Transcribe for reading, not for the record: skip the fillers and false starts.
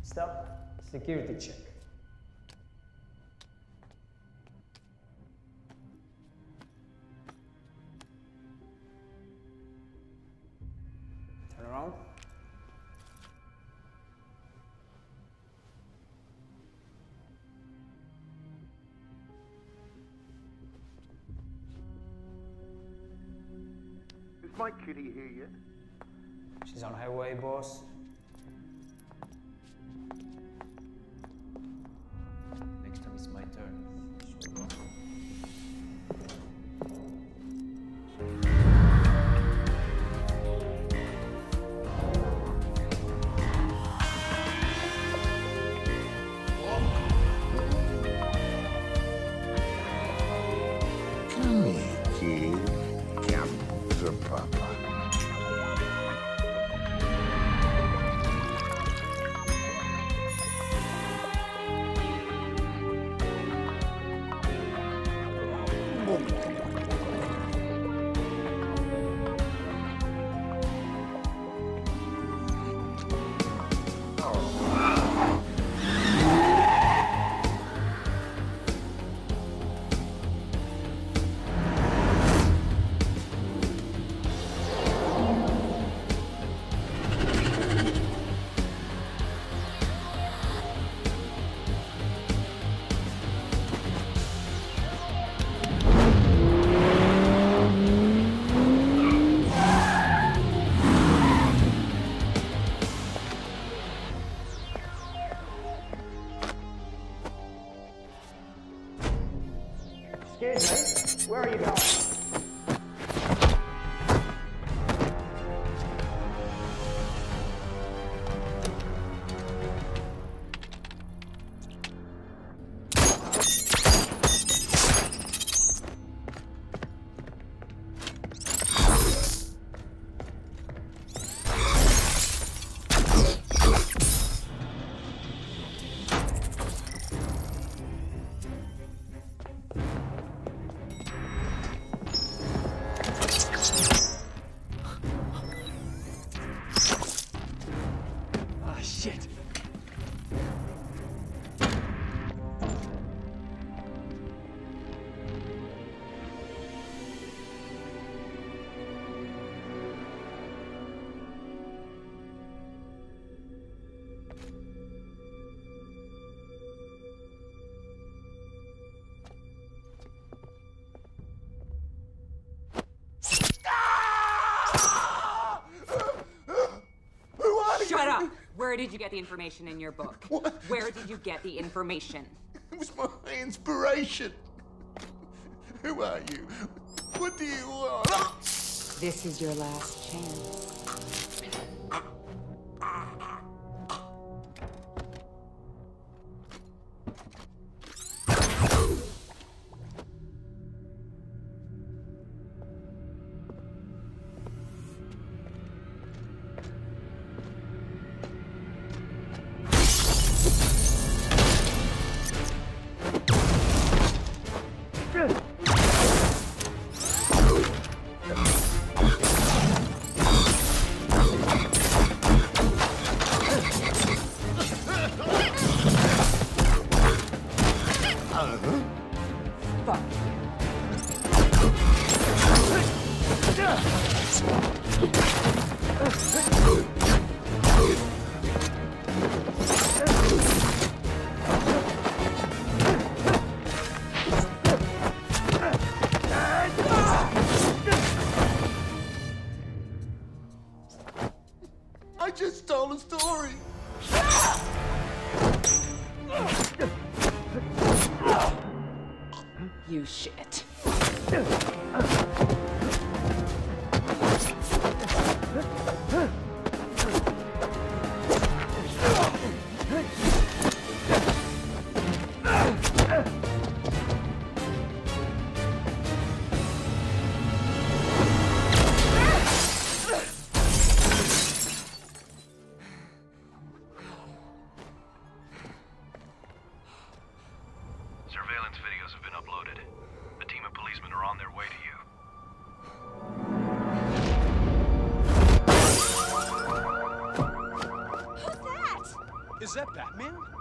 Stop. Security check. Turn around. Is my kitty here yet? She's on her way, boss. Next time it's my turn. Come here, kid. Come to Papa. Excuse me, where are you going? Shit! Shut up! Where did you get the information in your book? What? Where did you get the information? It was my inspiration. Who are you? What do you want? This is your last chance. Fuck. I just told a story. You shit. Surveillance videos have been uploaded. A team of policemen are on their way to you. Who's that? Is that Batman?